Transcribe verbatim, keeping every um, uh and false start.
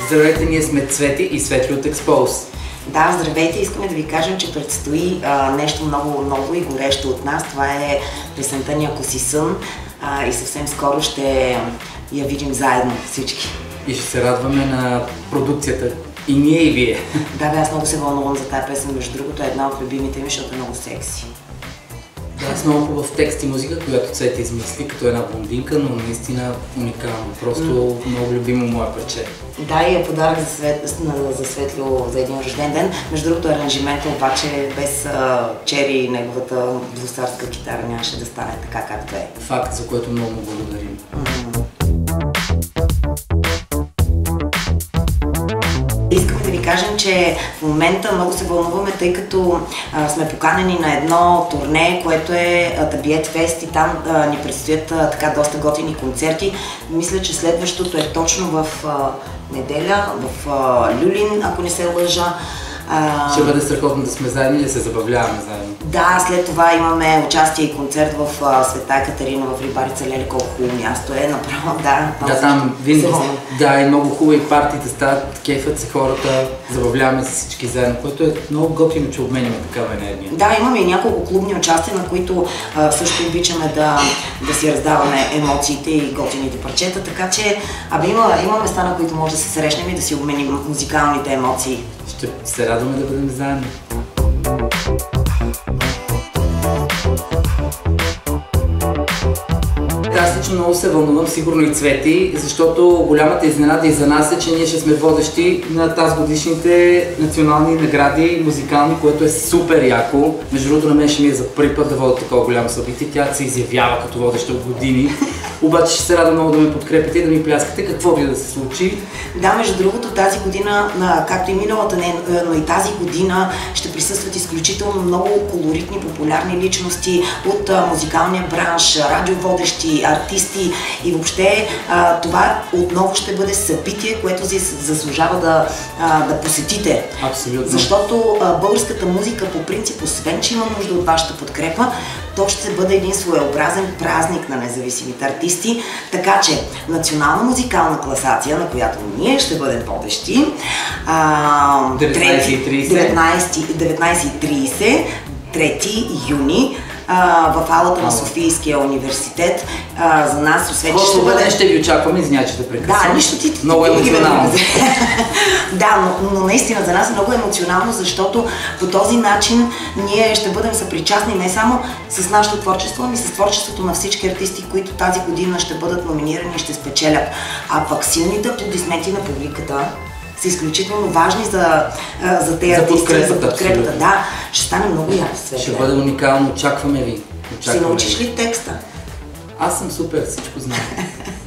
Здравейте, ние сме Цвети и Светли от Expose. Да, здравейте, искаме да ви кажем, че предстои а, нещо много ново и горещо от нас. Това е песента ни "Ако си сън" а, и съвсем скоро ще я видим заедно всички. И ще се радваме на продукцията. И ние, и вие. Да, бе, аз много се вълнувам за тази песен, между другото е една от любимите ми, защото е много секси. Да, с много хубав текст и музика, която Цвети измисли като една блондинка, но наистина уникално. Просто mm. много любимо мое парче. Да, и я подарък за, свет, за Светло за един рожден ден. Между другото, аранжимента обаче без а, Чери и неговата двустарска китара нямаше да стане така, както е. Факт, за което много му благодарим. Mm. Искаме да ви кажем, че в момента много се вълнуваме, тъй като а, сме поканени на едно турне, което е Табиет Фест, и там а, ни предстоят а, така доста готини концерти. Мисля, че следващото е точно в а, неделя, в а, Люлин, ако не се лъжа. А... Ще бъде страхотно да сме заедни и да се забавляваме заедно. Да, след това имаме участие и концерт в а, Света Екатерина в Рибарица. Леле, колко хубаво място е, направо, да. Да, там винаги, да, и много хубави партиите стават, кефът се хората, забавляваме се всички заедно, което е много готино, че обменяме такава енергия. Да, имаме и няколко клубни участия, на които а, също обичаме да, да си раздаваме емоциите и готините парчета, така че абе, има, има места, на които може да се срещнем и да си обменим музикалните емоции. Ще се радваме да бъдем заедно. Аз лично много се вълнувам, сигурно и Цвети, защото голямата изненада и за нас е, че ние ще сме водещи на тази годишните национални награди музикални, което е супер яко. Между другото, на мен ще ми е за първи път да водя такова голямо събитие. Тя се изявява като водеща от години. Обаче ще се радвам много да ме подкрепите и да ми пляскате какво ви да се случи. Да, между другото, тази година, както и миналата, но и тази година ще присъстват изключително много колоритни, популярни личности от музикалния бранш, радиоводещи, артисти и въобще това отново ще бъде събитие, което заслужава да, да посетите. Абсолютно. Защото българската музика по принцип, освен че има нужда от вашата подкрепа, то ще бъде един своеобразен празник на независимите артисти, така че национална музикална класация, на която ние ще бъдем водещи, деветнайсет и трийсет, трети юни, Uh, в алата на Софийския университет. Uh, за нас, освен че ще бъде... ще ви очакваме, извиня, че да прекъсвам. Да, нищо ти... Много емоционално. Да, но, но наистина за нас е много емоционално, защото по този начин ние ще бъдем съпричастни не само с нашето творчество, ами с творчеството на всички артисти, които тази година ще бъдат номинирани и ще спечелят. А пък силните аплодисменти на публиката са изключително важни за, за тези артисти, подкрепата, за подкрепата. Да, ще стане много яко, Светле. Ще бъде уникално, очакваме ви. Ще научиш ли текста? Аз съм супер, всичко знам.